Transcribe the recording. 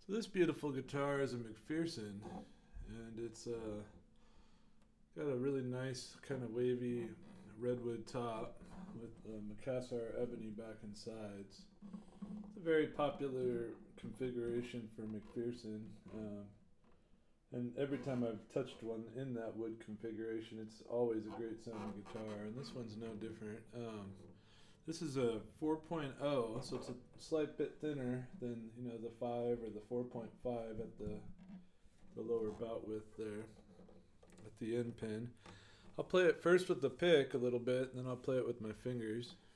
So this beautiful guitar is a McPherson, and it's got a really nice kind of wavy redwood top with Macassar Ebony back and sides. It's a very popular configuration for McPherson, and every time I've touched one in that wood configuration, it's always a great sounding guitar, and this one's no different. This is a 4.0, so it's a slight bit thinner than the 5 or the 4.5 at the lower bout width there at the end pin. I'll play it first with the pick a little bit, and then I'll play it with my fingers.